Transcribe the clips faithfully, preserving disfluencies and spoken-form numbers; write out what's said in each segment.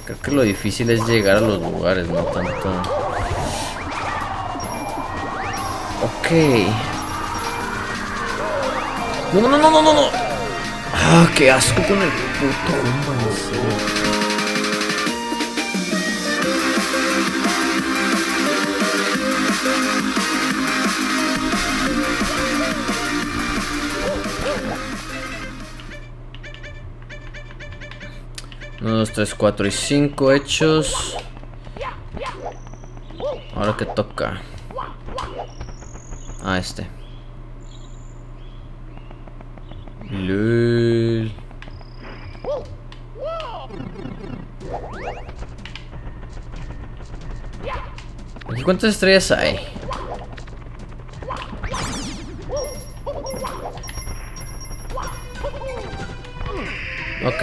Creo que lo difícil es llegar a los lugares, no tanto. Ok. No, no, no, no, no, no. Ah, qué asco con el puto Goomba, en serio. uno, dos, tres, cuatro y cinco hechos. Ahora que toca. Ah, este. Lul. ¿Aquí cuántas estrellas hay? Ok.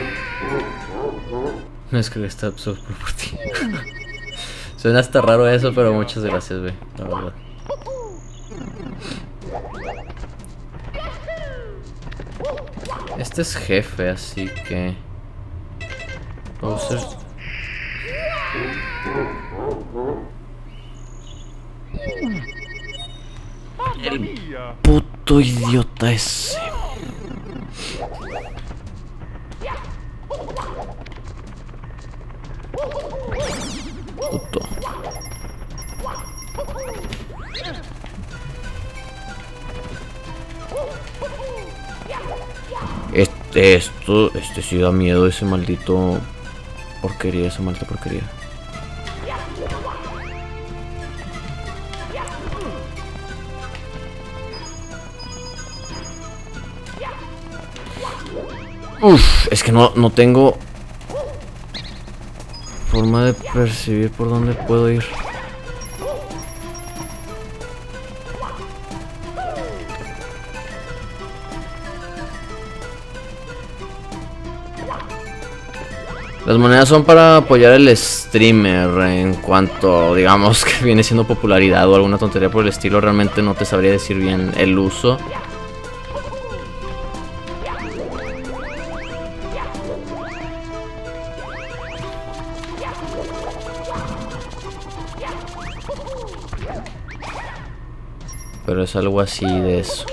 No es que está absorto por ti. Suena hasta raro eso, pero muchas gracias, güey. La verdad. Este es jefe, así que... Bowser. El puto idiota ese. Puto. Este, esto, este sí da miedo, ese maldito porquería, esa maldita porquería. Uf, es que no, no tengo forma de percibir por dónde puedo ir. Las monedas son para apoyar el streamer en cuanto, digamos, que viene siendo popularidad o alguna tontería por el estilo. Realmente no te sabría decir bien el uso. Pero es algo así de eso.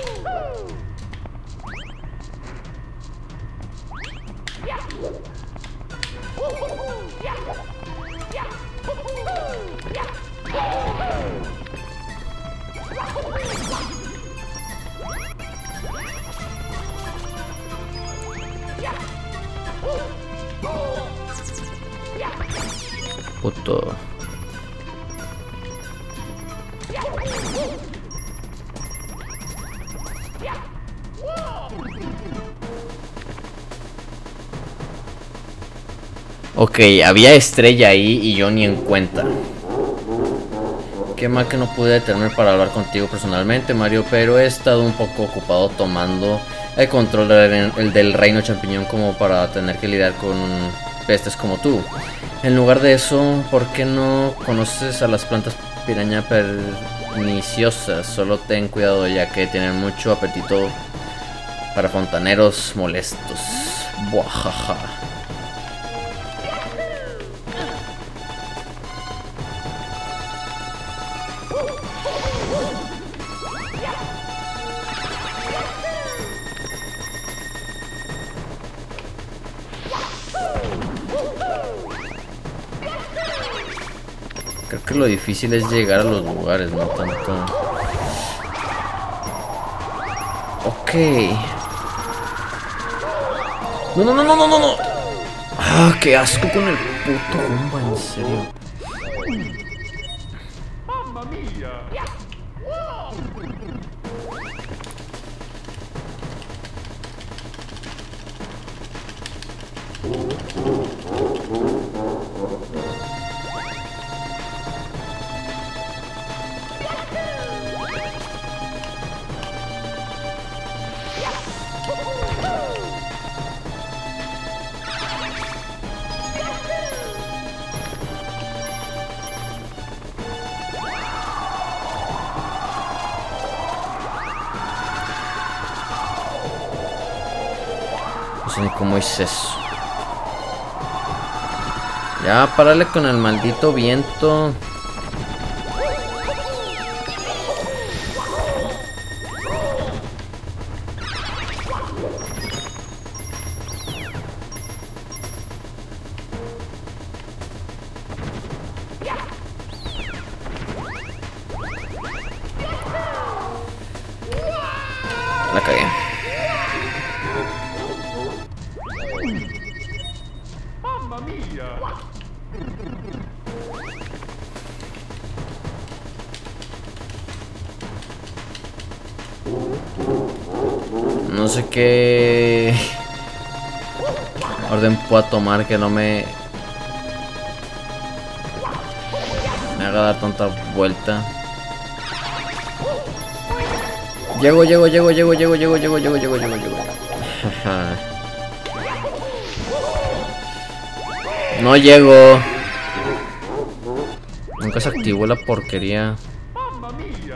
Puto. Ok, había estrella ahí y yo ni en cuenta. Qué mal que no pude detenerme para hablar contigo personalmente, Mario, pero he estado un poco ocupado tomando el control del, el del reino champiñón como para tener que lidiar con pestes como tú. En lugar de eso, ¿por qué no conoces a las plantas piraña perniciosas? Solo ten cuidado, ya que tienen mucho apetito para fontaneros molestos. Buajaja. Creo que lo difícil es llegar a los lugares, no tanto. Ok. No, no, no, no, no, no, no. Ah, qué asco con el puto Goomba, en serio. ¡Mamma mía! No sé ni cómo hice eso. Ya, párale con el maldito viento. La cagué. ¡Mamma mía! No sé qué orden pueda tomar que no me me haga dar tanta vuelta. Llego, llego, llego, llego, llego, llego, llego, llego, llego, llego, llego. No llego. Nunca se activó la porquería. ¡Mamma mía!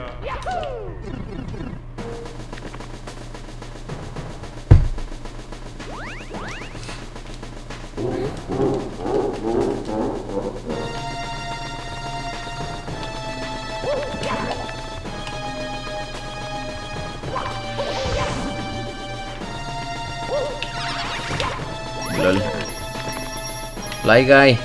Lol. Fly guy.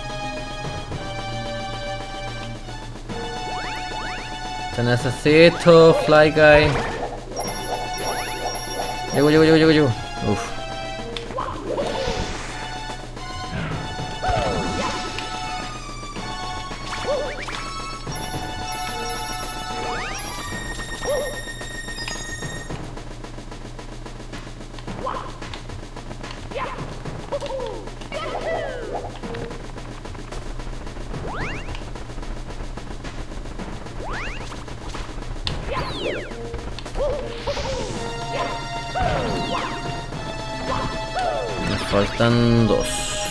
Te necesito, Fly guy. Llego, llego, llego, llego, llego. Uf. Me faltan dos.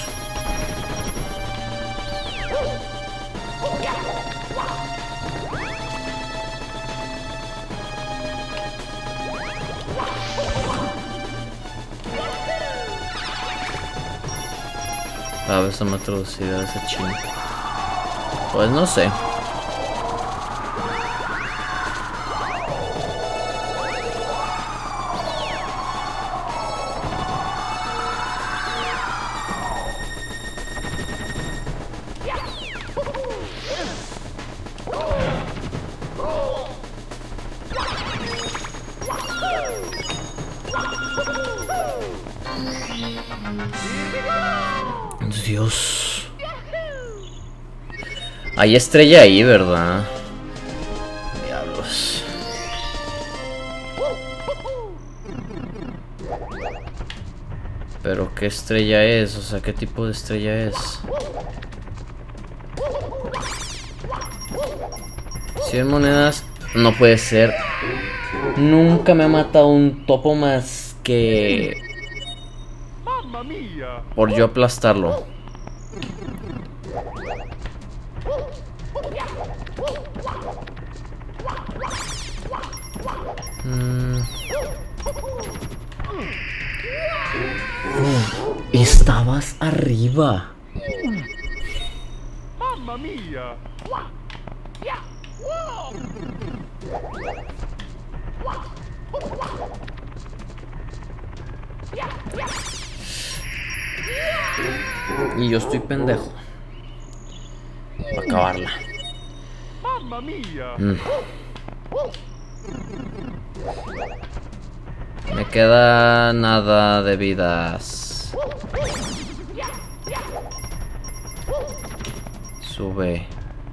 A ver, se me ha traducido ese chino. Pues no sé. Dios. Hay estrella ahí, ¿verdad? Diablos. Pero ¿qué estrella es? O sea, ¿qué tipo de estrella es? cien monedas. No puede ser. Nunca me ha matado un topo más que ¡Mamma mía! por yo aplastarlo. Mm. Uh, estabas arriba. ¡Mamma mía! Y yo estoy pendejo para acabarla. ¡Mamma mía! Mm. Me queda nada de vidas. Sube.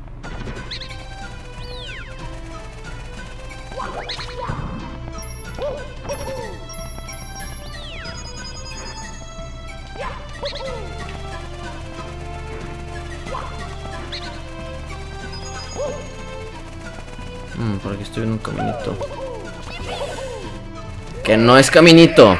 Mm, por aquí estoy en un caminito. Que no es caminito.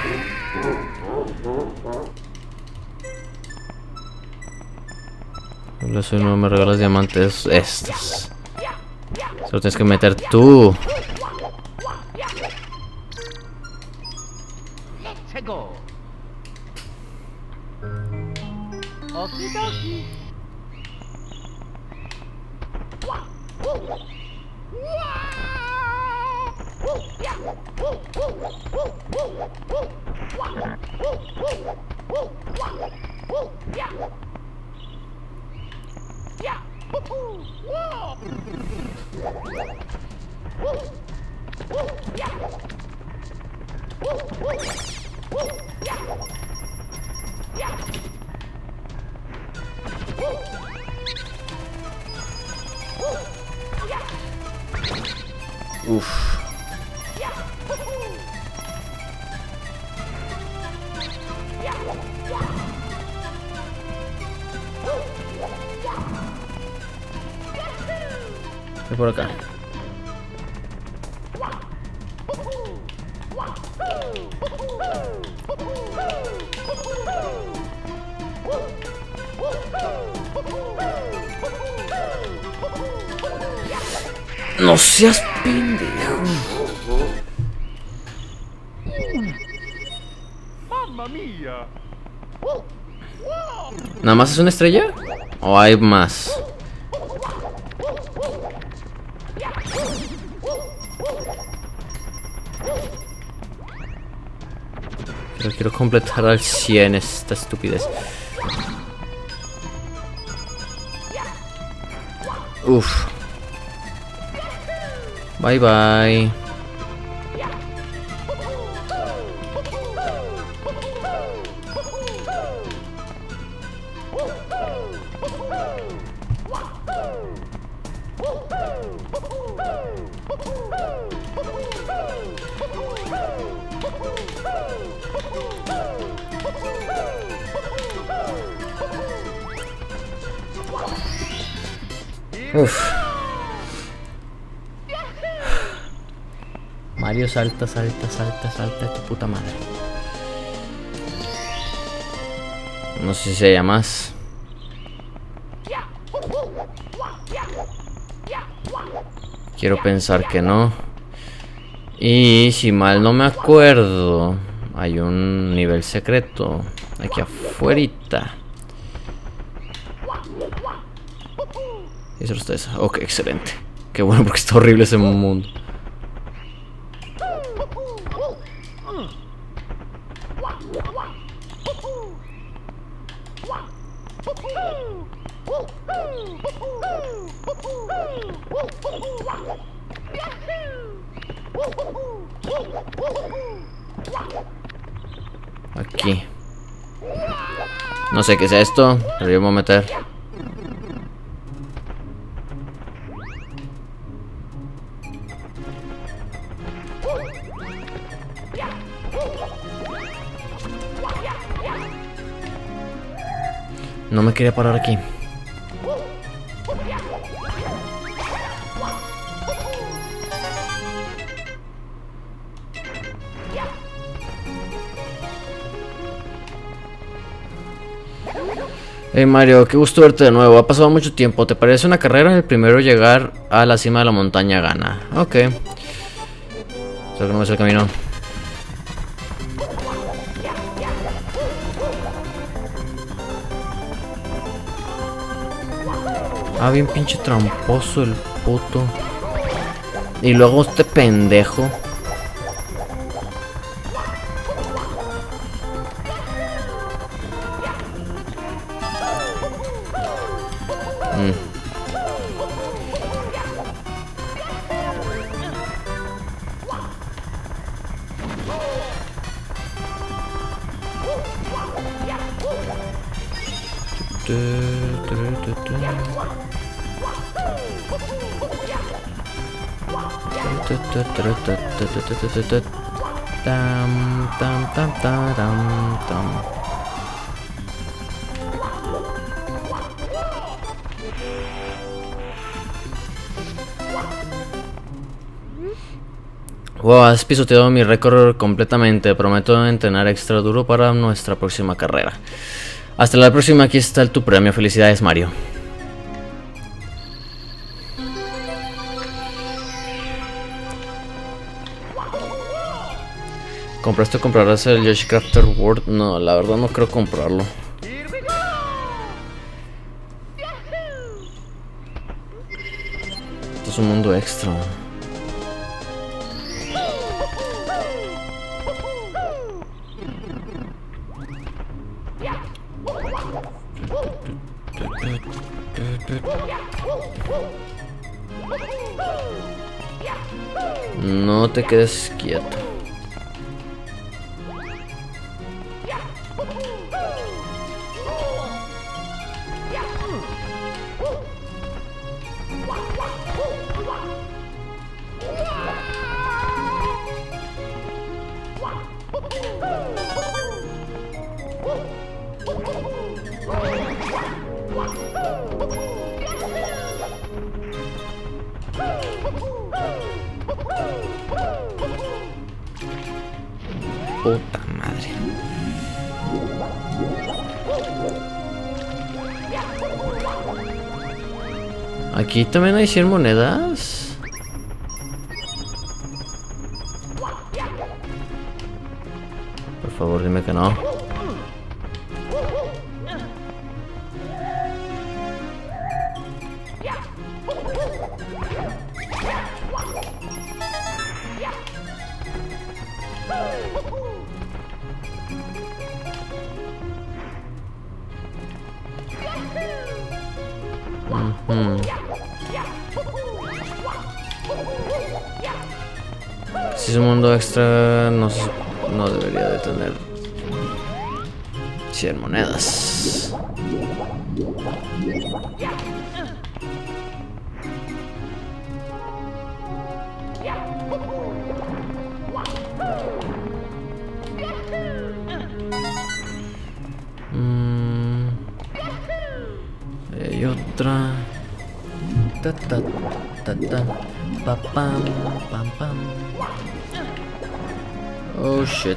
Solo si no me regalas diamantes estos. Solo tienes que meter tú. Let's go. Okidoki. Uf. Voy por acá. No seas pendejo. Mamma mía. ¿Nada más es una estrella? ¿O hay más? Pero quiero completar al cien esta estupidez. Uf. Bye bye. Uf. Mario, salta, salta, salta, salta de tu puta madre. No sé si se llama más. Quiero pensar que no. Y si mal no me acuerdo, hay un nivel secreto aquí afuera. ¿Qué es ustedes? Ok, excelente. Qué bueno, porque está horrible ese mundo. Aquí. No sé qué es esto, pero yo me voy a meter. No me quería parar aquí. Hey Mario, qué gusto verte de nuevo. Ha pasado mucho tiempo. ¿Te parece una carrera? El primero llegar a la cima de la montaña gana. Ok. Solo que no me sé el camino. Ah, bien pinche tramposo el puto. Y luego este pendejo. Mm. Tam, tam, tam, tam, tam. Wow, has pisoteado mi récord completamente. Prometo entrenar extra duro para nuestra próxima carrera. Hasta la próxima, aquí está tu premio. Felicidades, Mario. ¿Compraste o comprarás el Yoshi Crafter World? No, la verdad no creo comprarlo. es un mundo extra. No te quedes quieto. Puta madre. Aquí también hay cien monedas. Por favor, dime que no. Mm-hmm. Si es un mundo extra, no, no debería de tener cien monedas. Mm. Hay otra. Ta ta ta ta. Pa pam pam pam. Oh shit.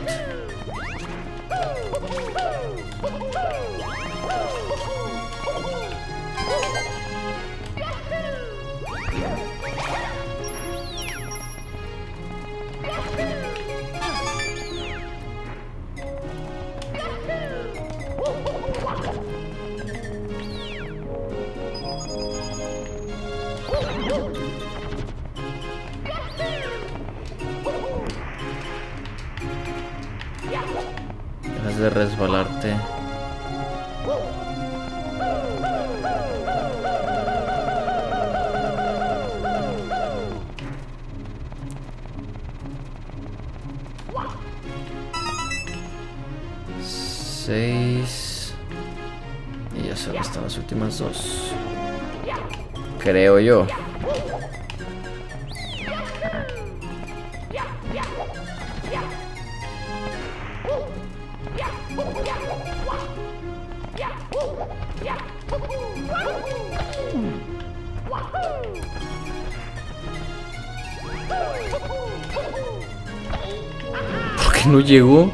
Dejas de resbalarte. Seis. Y ya solo están las últimas dos. Creo yo. ¿Por qué no llegó?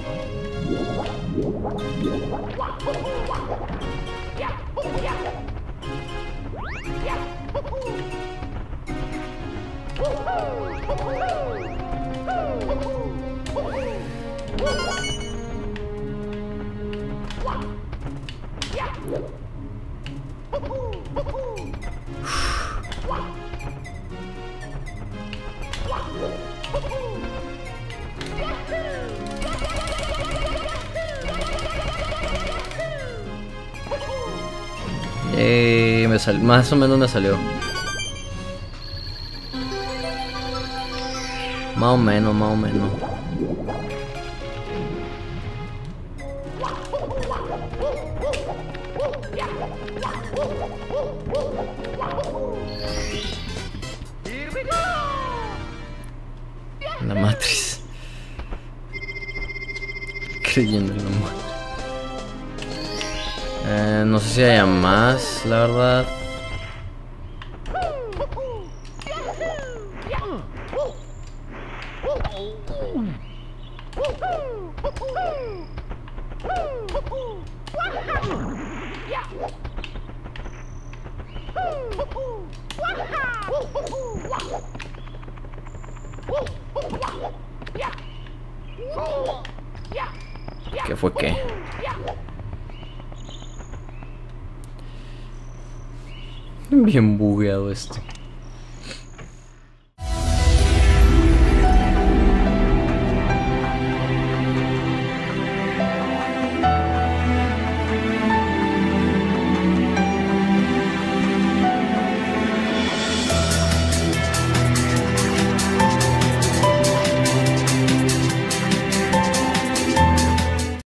Eh, me sal más o menos me salió. Más o menos, más o menos. La matriz. Creyendo en la matriz. Eh, no sé si haya más, la verdad. ¿Qué fue qué? Bien bugueado esto.